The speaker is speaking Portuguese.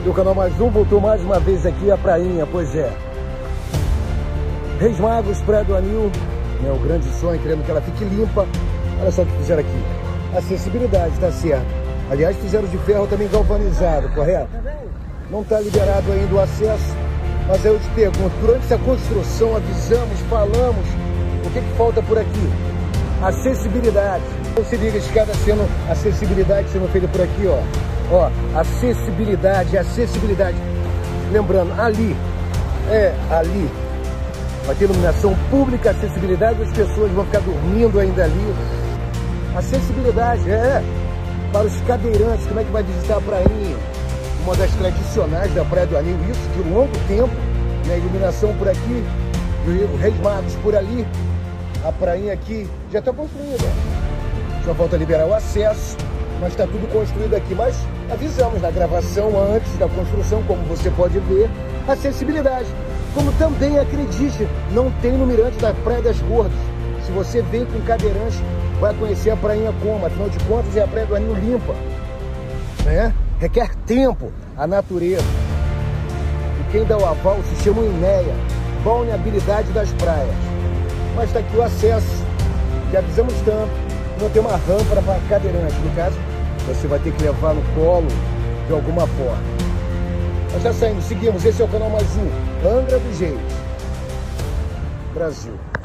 E o Canal Mais Um voltou mais uma vez aqui à prainha, pois é. Reis Magos, Praia do Anil, né, o grande sonho, querendo que ela fique limpa. Olha só o que fizeram aqui. Acessibilidade, tá certo. Aliás, fizeram de ferro também galvanizado, correto? Não está liberado ainda o acesso, mas aí eu te pergunto, durante essa construção avisamos, falamos, o que falta por aqui? Acessibilidade. Então se liga, escada sendo, acessibilidade sendo feita por aqui, ó. Ó, acessibilidade. Lembrando, ali, vai ter iluminação pública, acessibilidade, as pessoas vão ficar dormindo ainda ali. Acessibilidade, para os cadeirantes, como é que vai visitar a prainha? Uma das tradicionais da Praia do Anil, isso de longo tempo, né? Iluminação por aqui, o Reis Magos por ali, a prainha aqui já está construída. Só falta liberar o acesso, mas está tudo construído aqui. Mas avisamos na gravação antes da construção, como você pode ver, acessibilidade. Como também, acredite, não tem no mirante da Praia das Gordas. Se você vem com cadeirante, vai conhecer a prainha como, afinal de contas é a Praia do Anil limpa, né? Requer tempo, a natureza. E quem dá o aval se chama INEA, Balneabilidade das Praias. Mas está aqui o acesso, que avisamos tanto, não tem uma rampa para cadeirante. No caso, você vai ter que levar no colo de alguma forma. Nós já saímos, seguimos, esse é o Canal Mais Um, Angra dos Reis, Brasil.